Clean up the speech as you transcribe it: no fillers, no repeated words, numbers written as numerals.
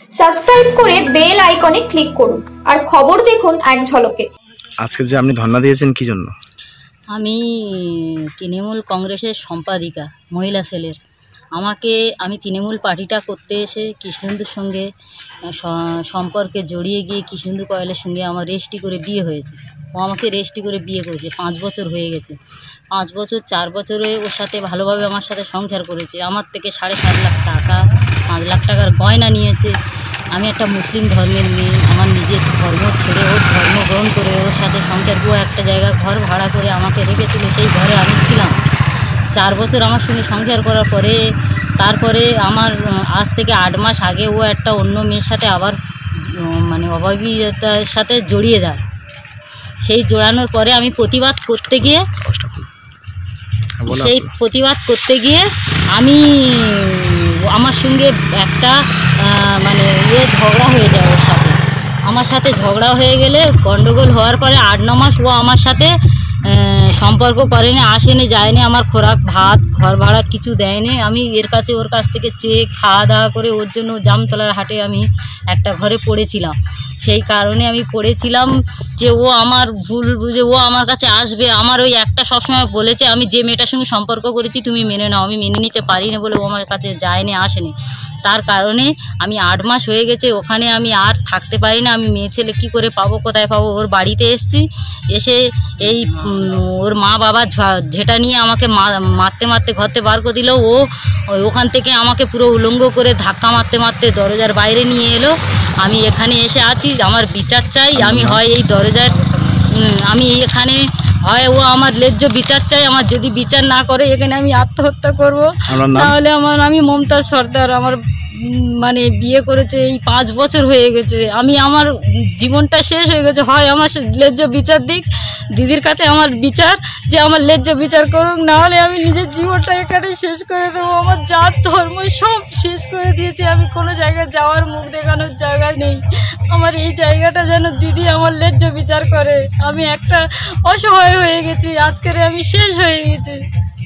Subscribe করে bell আইকনে click করুন আর খবর দেখুন এক ঝলকে। আজকে যে আপনি ধর্ণা দিয়েছেন কি জন্য? আমি তৃণমূল কংগ্রেসের সম্পাদিকা, মহিলা সেলের। আমি তৃণমূল পার্টিটা করতে এসে কৃষ্ণেন্দুর সঙ্গে সম্পর্কে জড়িয়ে গিয়ে কৃষ্ণেন্দু কয়েলের সঙ্গে আমার রেজিস্ট্রি করে বিয়ে হয়েছে। ও আমাকে রেজিস্ট্রি করে বিয়ে করেছে, 5 বছর হয়ে গেছে। 5 বছর 4 বছরে ওর সাথে ভালোভাবে আমার সাথে সংসার করেছে। আমার থেকে 7.5 লাখ টাকা, 5 লাখ টাকার গয়না নিয়েছে। আমি একটা মুসলিম ধর্মের মেয়ে, আমার নিজের ধর্ম ছেড়ে ওর ধর্ম গ্রহণ করে ওর সাথে সংসার করে একটা জায়গা ঘর ভাড়া করে আমাকে রেখেছিল। সেই ঘরে আমি ছিলাম 4 বছর আমার সঙ্গে সংসার করার পরে। তারপরে আমার আজ থেকে 8 মাস আগে ও একটা অন্য মেয়ের সাথে আবার অভাবীতার সাথে জড়িয়ে যায়। সেই জড়ানোর পরে আমি প্রতিবাদ করতে গিয়ে আমি আমার সঙ্গে একটা ঝগড়া হয়ে যায় ওর সাথে। আমার সাথে ঝগড়া হয়ে গেলে গণ্ডগোল হওয়ার পরে 8-9 মাস ও আমার সাথে সম্পর্ক করেনি, আসেনি, যায়নি। আমার খোরাক, ভাত, ঘর ভাড়া কিছু দেয়নি। আমি ওর কাছ থেকে চেয়ে খাওয়া দাওয়া করে ওর জন্য জামতলার হাটে আমি একটা ঘরে পড়েছিলাম। সেই কারণে আমি পড়েছিলাম যে ও আমার ভুল বুঝে ও আমার কাছে আসবে। আমার ওই একটা সবসময় বলেছে, আমি যে মেয়েটার সঙ্গে সম্পর্ক করেছি তুমি মেনে নাও। আমি মেনে নিতে পারিনি বলে ও আমার কাছে যায়নি, আসেনি। তার কারণে আমি 8 মাস হয়ে গেছে ওখানে আমি আর থাকতে পারি না। আমি মেয়ে ছেলে কী করে পাবো, কোথায় পাবো? ওর বাড়িতে এসেছি, এসে এই ওর মা বাবা ঝেঁটা নিয়ে আমাকে মারতে মারতে ঘরতে বার করে দিল। ওখান থেকে আমাকে পুরো উলঙ্গ করে ধাক্কা মারতে মারতে দরজার বাইরে নিয়ে এলো। আমি এখানে এসে আছি, আমার বিচার চাই। আমি হয় এই দরজার আমি এখানে হয় ও আমার ন্যায্য বিচার চাই। আমার যদি বিচার না করে এখানে আমি আত্মহত্যা করবো। তাহলে আমি মমতাজ সর্দার। আমার বিয়ে করেছে এই 5 বছর হয়ে গেছে। আমার জীবনটা শেষ হয়ে গেছে। হয় আমার ন্যায্য বিচার দিক, দিদির কাছে আমার বিচার যে আমার ন্যায্য বিচার করুক, নাহলে আমি নিজের জীবনটা এখানে শেষ করে দেবো। আমার জাত ধর্ম সব শেষ করে দিয়েছে। আমি কোনো জায়গায় যাওয়ার, মুখ দেখানোর জায়গা নেই। আমার এই জায়গাটা যেন দিদি আমার ন্যায্য বিচার করে। আমি একটা অসহায় হয়ে গেছি, আজকের আমি শেষ হয়ে গেছি।